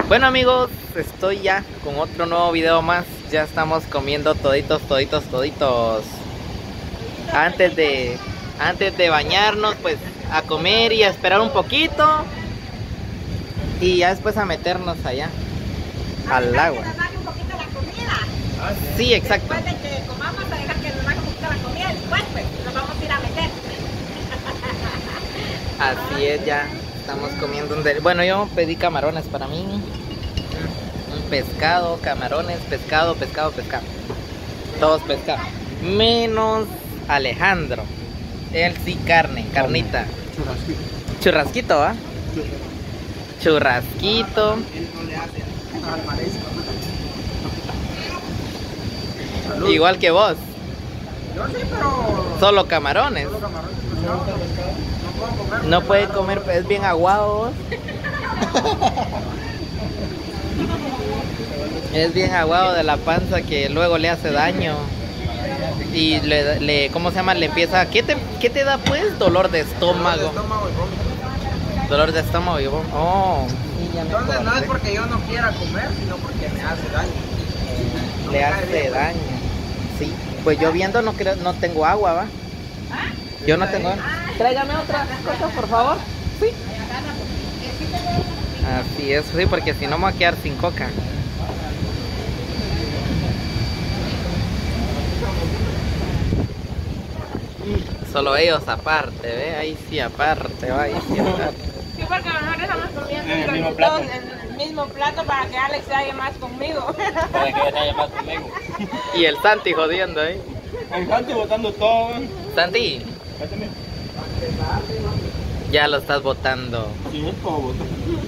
Bueno amigos, estoy ya con otro nuevo video más. Ya estamos comiendo toditos. Antes de bañarnos, pues a comer y a esperar un poquito. Y ya después a meternos allá al agua. Que nos baje un poquito la comida. Sí, exacto. Después de que comamos, a dejar que nos baje un poquito la comida. Después pues nos vamos a ir a meter. Así es, ya estamos comiendo bueno, yo pedí camarones para mí. Un pescado, camarones, pescado. Todos pescado. Menos Alejandro. Él sí carnita. Churrasquito, ¿va? Churrasquito. Igual que vos. Yo sí, pero Solo camarones. solo camarones, pescado, no puedo comer. No puede comer, es bien aguado vos. Es bien aguado de la panza que luego le hace daño. Y ¿cómo se llama? Le empieza. ¿Qué te da pues? Dolor de estómago. Dolor de estómago y vómito. Oh, sí, ya me Entonces no es acordé. porque yo no quiera comer, sino porque me hace daño. No Le me cae hace bien. daño. Sí. Pues yo viendo no tengo agua, ¿va? Yo no tengo agua. Tráigame otra cosa, por favor. Sí. Así es, sí, porque si no me voy a quedar sin coca. Solo ellos aparte, ¿ve? Ahí sí aparte, va, ahí sí aparte. Sí, porque nosotros estamos comiendo En el mismo todos plato. en el mismo plato para que Alex se haya más conmigo. Para que te haya más conmigo. Y el Santi jodiendo ahí. El Santi botando todo. Santi, Pásame. ya lo estás botando. Sí, es todo botado.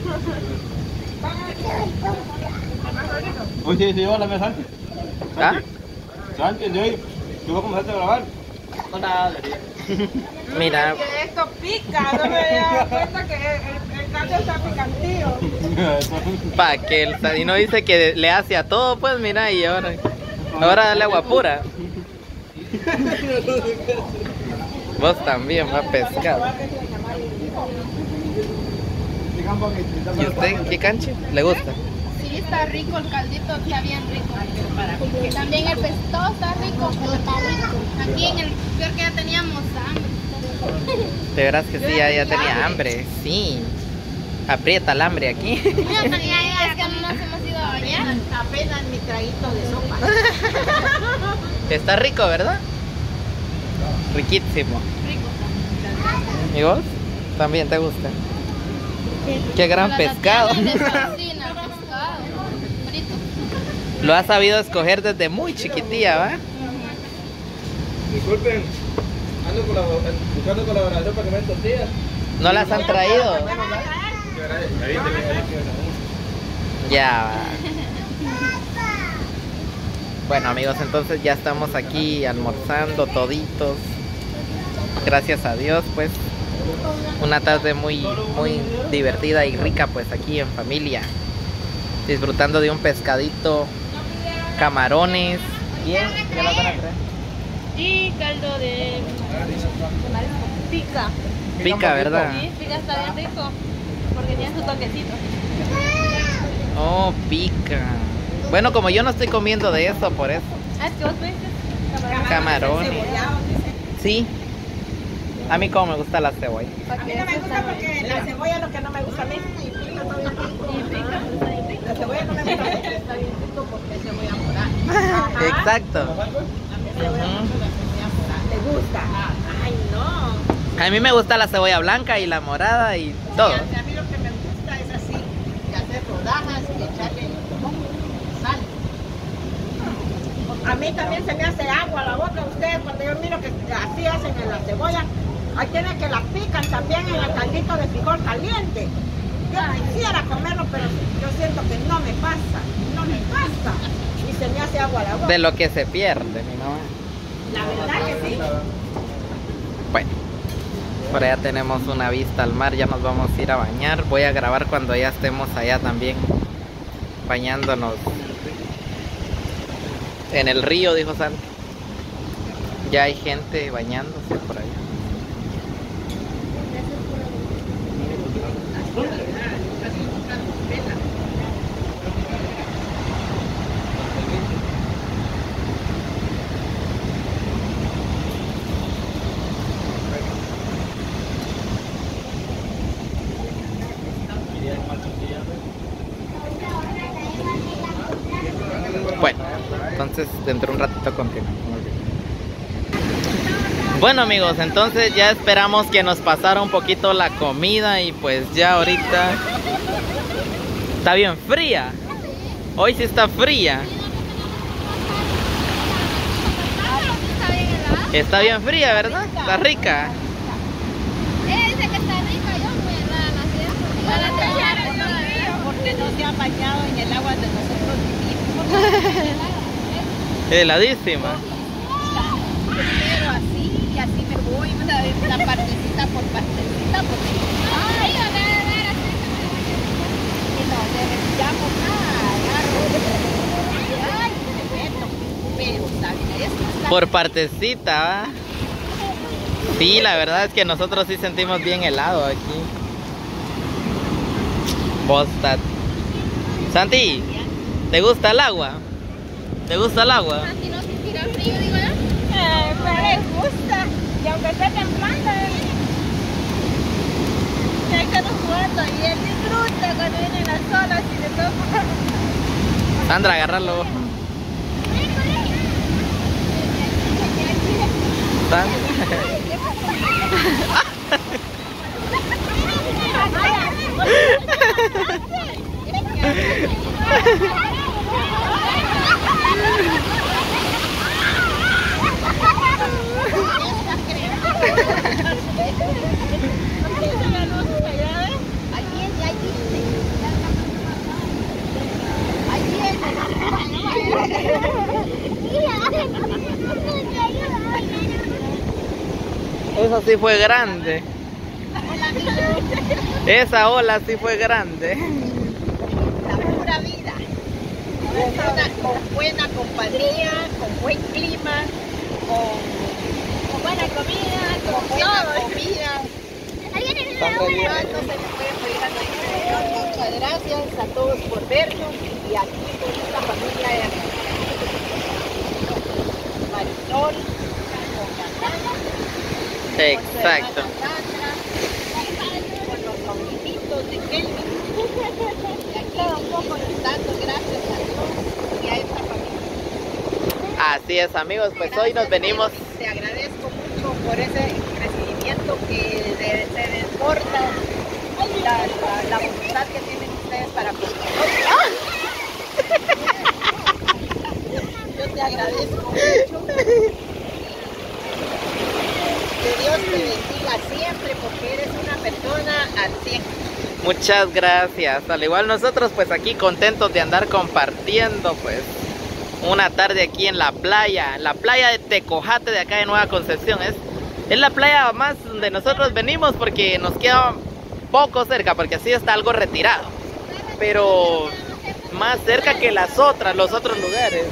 Oye, sí, hola, Santi. ¿Ah? Santi, de hoy, ¿tú vas a comenzar a grabar? No, nada, Mira, Que esto pica, no me había dado cuenta que el caldo está picantío. pa' que el Santi no dice que le hace a todo, pues mira, y ahora dale agua pura. Vos también va a pescar. ¿Y usted qué canche? ¿Le gusta? Sí, está rico el caldito, está bien rico. También el pescado está rico. Aquí en el peor que ya teníamos hambre. De veras que sí, ya tenía hambre, sí. Aprieta el hambre aquí. Es que no nos hemos ido a bañar. Apenas mi traguito de sopa. Está rico, ¿verdad? Riquísimo. Rico. ¿Y vos? ¿También te gusta? Qué gran La pescado. Tatiana le fascina el pescado frito. Lo has sabido escoger desde muy chiquitilla, ¿va? Disculpen, ando buscando colaboración para que me den tortillas. ¿No las han traído? Ya. Bueno amigos, entonces ya estamos aquí almorzando toditos. Gracias a Dios, pues. Una tarde muy divertida y rica, pues aquí en familia. Disfrutando de un pescadito, camarones. Bien, ¿qué las van a traer? Y caldo de marisco. Pica. Pica, ¿verdad? Sí, pica, está bien rico. Porque tiene su toquecito. Oh, pica. Bueno, como yo no estoy comiendo de eso, por eso. Ah, es que vos pediste Camarones. Sí. A mí como me gusta la cebolla. A mí no me gusta porque la cebolla es lo que no me gusta a mí. Y pica, está bien rico. La cebolla no me gusta a mí, pero está bien rico porque es cebolla morada. Ajá. Exacto. A mí la cebolla morada. ¿Te gusta? Ay, no. A mí me gusta la cebolla blanca y la morada y todo. A mí lo que me gusta es así, de hacer rodajas y echarle limón, sal. A mí también se me hace agua la boca a ustedes cuando yo miro que así hacen en la cebolla. Hay quienes que la pican también en el caldito de frijol caliente. Yo quisiera comerlo, pero yo siento que no me pasa. Y se me hace agua la boca. De lo que se pierde, mi mamá. La verdad que sí. Bueno, por allá tenemos una vista al mar, ya nos vamos a ir a bañar. Voy a grabar cuando ya estemos allá también, bañándonos en el río, dijo Santi. Ya hay gente bañándose por allá. Bueno, entonces dentro de un ratito continuamos. Bueno amigos, entonces ya esperamos que nos pasara un poquito la comida y pues ya ahorita está bien fría. Hoy sí está fría. Está bien fría, ¿verdad? Está rica. Dice que está rica, yo me la Porque no se ha bañado en el agua de nosotros vivimos. Heladísima. Pero así y así me voy, la partecita por partecita, porque Ay, a ver, así. y no le retiramos nada, agarro. Ay, me meto. Pero, ¿sabes? Esto está Por partecita, ¿va? Sí, la verdad es que nosotros sí sentimos bien helado aquí. Vos, Santi, ¿te gusta el agua? ¿Te gusta el agua? Santi no se tira frío, digo yo. pero les gusta. Y aunque esté temblando, hay que jugando y él disfruta cuando vienen las olas y le toca. Sandra, agárralo. Eso sí fue grande. Esa ola sí fue grande. La pura vida. Con buena compañía, con buen clima, con buena comida, con buena comida. No se le puede pedir a nuestro Señor. Muchas gracias a todos por vernos y aquí con esta familia de Marisol, con Catana. Exacto. Con los sobrinitos de Kelvin. Y aquí un poco dando gracias a Dios y a esta familia. Así es amigos, pues hoy nos venimos. Te agradezco mucho por ese recibimiento que se desborda la voluntad que tienen ustedes para con nosotros. Yo te agradezco mucho. Que Dios te bendiga siempre porque eres una persona al 100. Muchas gracias. Al igual nosotros pues aquí contentos de andar compartiendo pues una tarde aquí en la playa de Tecojate de acá de Nueva Concepción. Es la playa más donde nosotros venimos porque nos queda poco cerca, porque así está algo retirado, pero más cerca que los otros lugares.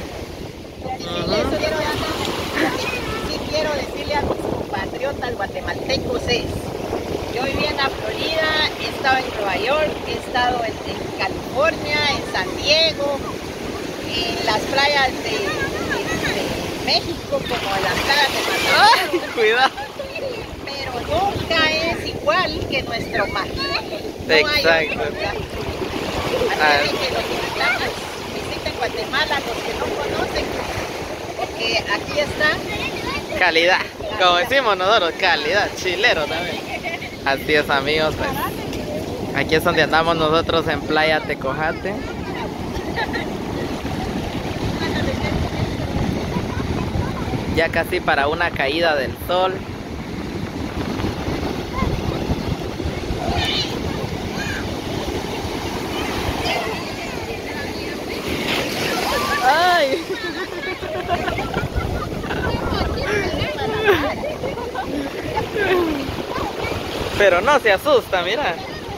Sí quiero decirle a mis compatriotas guatemaltecos yo viví en la Florida, he estado en Nueva York, he estado en California, en San Diego, en las playas de México, como las playas de Mazatlán. Cuidado. Pero nunca es igual que nuestro mar. No Exacto. hay otro lugar. Así de que los invitamos, visiten Guatemala, los que no conocen, porque aquí está Calidad, como decimos nosotros, calidad, chilero también. Así es amigos, pues aquí es donde andamos nosotros en Playa Tecojate. Ya casi para una caída del sol. ¡Ay! Pero no se asusta, mira.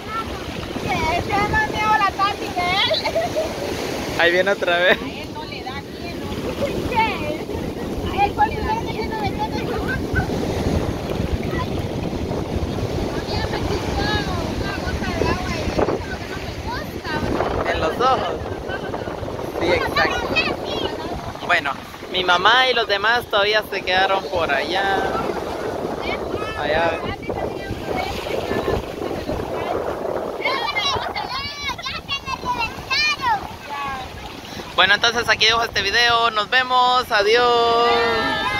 Ahí viene otra vez. a él no le da miedo. En los ojos. Sí, exacto. Bueno, mi mamá y los demás todavía se quedaron por allá. Allá. Bueno, entonces aquí dejo este video. Nos vemos. Adiós.